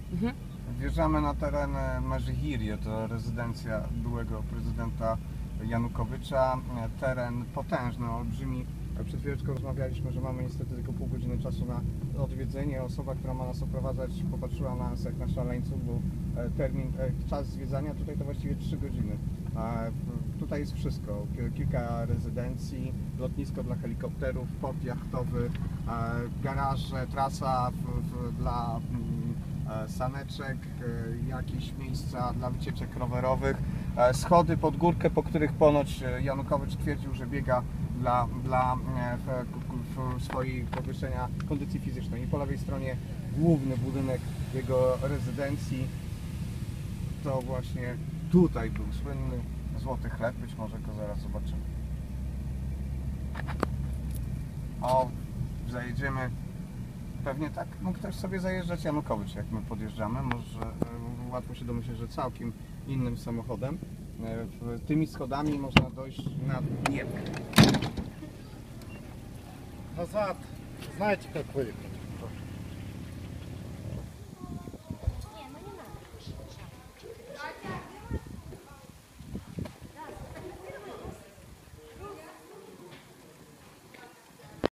Wjeżdżamy na teren Mezhihirje, to rezydencja byłego prezydenta Janukowycza. Teren potężny, olbrzymi. Przed chwileczką rozmawialiśmy, że mamy niestety tylko pół godziny czasu na odwiedzenie. Osoba, która ma nas oprowadzać, popatrzyła na nas jak na szaleńców, bo czas zwiedzania tutaj to właściwie 3 godziny. Tutaj jest wszystko, kilka rezydencji, lotnisko dla helikopterów, port jachtowy, garaże, trasa dla saneczek, jakieś miejsca dla wycieczek rowerowych, schody pod górkę, po których ponoć Janukowycz twierdził, że biega dla swojej podwyższenia kondycji fizycznej. I po lewej stronie główny budynek jego rezydencji. To właśnie tutaj był słynny złoty chleb, być może go zaraz zobaczymy. O, zajedziemy. Pewnie tak mógł też sobie zajeżdżać Janukowycz, jak my podjeżdżamy. Może łatwo się domyśleć, że całkiem innym samochodem. Tymi schodami można dojść na Dniepr. Назад. Знаете, как выехать?